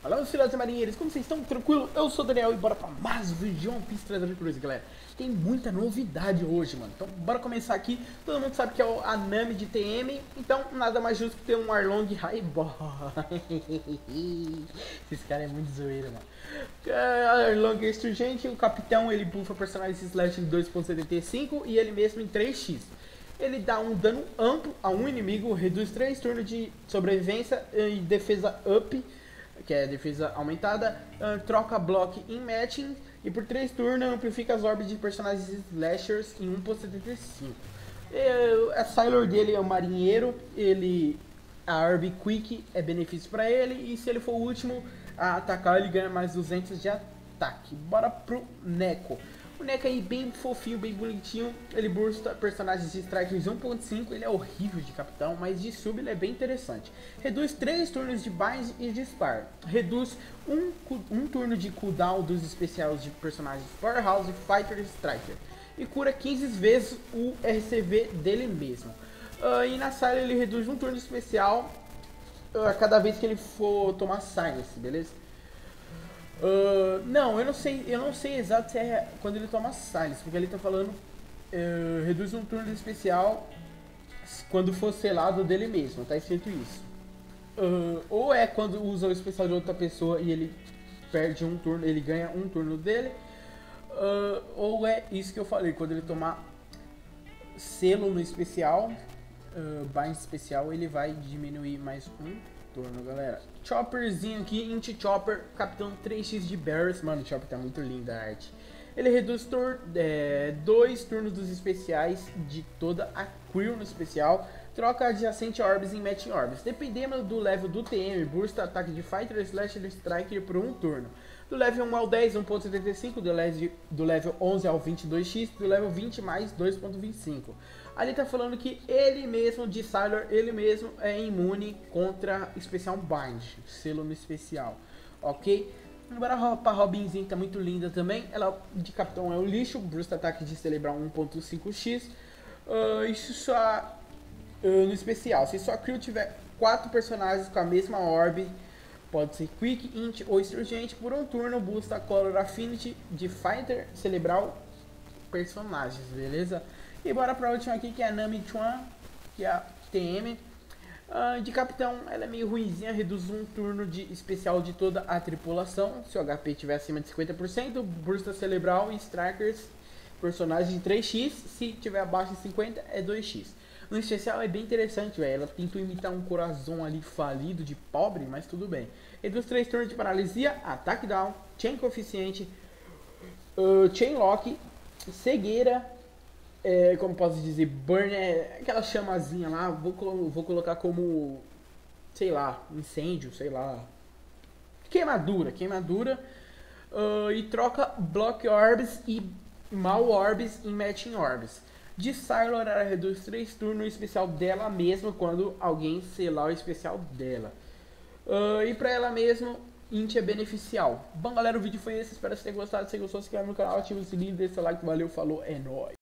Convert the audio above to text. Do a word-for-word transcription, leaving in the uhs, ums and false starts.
Olá, meus filhotes e marinheiros, como vocês estão? Tranquilo? Eu sou o Daniel e bora pra mais um vídeo de One Piece trazendo por isso, galera. Tem muita novidade hoje, mano. Então, bora começar aqui. Todo mundo sabe que é o Anami de T M, então nada mais justo que ter um Arlong Highboy. Esse cara é muito zoeiro, mano. Arlong é Exturgente, o capitão ele buffa personagens slash em dois ponto setenta e cinco e ele mesmo em três x. Ele dá um dano amplo a um inimigo, reduz três turnos de sobrevivência e defesa up, que é defesa aumentada, uh, troca block em matching e por três turnos amplifica as orbes de personagens slashers em um ponto setenta e cinco. Uh, a Sailor dele é o marinheiro, ele a orb quick é benefício para ele e se ele for o último a atacar ele ganha mais duzentos de ataque. Bora pro Neko. O Neko aí bem fofinho, bem bonitinho, ele bursta personagens de Strikers um ponto cinco, ele é horrível de capitão, mas de sub ele é bem interessante. Reduz três turnos de bind e dispar, reduz um, um turno de cooldown dos especiais de personagens Powerhouse, Fighter e Striker, e cura quinze vezes o R C V dele mesmo. Uh, e na Silence ele reduz um turno especial a uh, cada vez que ele for tomar Silence, beleza? Uh, não, eu não sei, eu não sei exato se é quando ele toma Silence, porque ele tá falando uh, reduz um turno especial quando for selado dele mesmo, tá escrito isso. Uh, ou é quando usa o especial de outra pessoa e ele perde um turno, ele ganha um turno dele, uh, ou é isso que eu falei, quando ele tomar selo no especial, uh, bind especial, ele vai diminuir mais um turno, galera. Chopperzinho aqui, Int Chopper, capitão três x de Bears. Mano, o Chopper tá muito lindo a arte. Ele reduz tur é, dois turnos dos especiais de toda a crew no especial. Troca adjacente orbs em matching orbs. Dependendo do level do T M, bursta ataque de Fighter slash Striker por um turno. Do level um ao dez, um ponto setenta e cinco. Do level, do level onze ao vinte e dois x. Do level vinte mais, dois ponto vinte e cinco. Ali tá falando que ele mesmo, de Sailor, ele mesmo é imune contra especial bind, selo no especial, ok? Agora a Robinzinha tá muito linda também, ela de capitão é o lixo, burst ataque de celebrar um ponto cinco x, uh, isso só uh, no especial, se sua crew tiver quatro personagens com a mesma orb, pode ser Quick, Int ou Exturgente, por um turno busta Color Affinity de Fighter celebrar personagens, beleza? E bora pra última aqui, que é a Nami Chuan, que é a T M. Uh, de capitão, ela é meio ruinzinha, reduz um turno de especial de toda a tripulação. Se o H P estiver acima de cinquenta por cento, bursta cerebral e strikers, personagem de três x. Se tiver abaixo de cinquenta, é dois x. No especial é bem interessante, velho. Ela tenta imitar um coração ali falido de pobre, mas tudo bem. Reduz três turnos de paralisia, ataque down, chain coeficiente, uh, chain lock, cegueira. É, como posso dizer, burn é aquela chamazinha lá, vou, vou colocar como, sei lá, incêndio, sei lá, queimadura, queimadura, uh, e troca block orbs e mal orbs em matching orbs. De Sailor ela reduz três turnos o especial dela mesma quando alguém selar o especial dela. Uh, e pra ela mesma, Int é beneficial. Bom galera, o vídeo foi esse, espero que vocês tenham gostado. Se gostou, se inscreve no canal, ativa o sininho, deixa o like, valeu, falou, é nóis.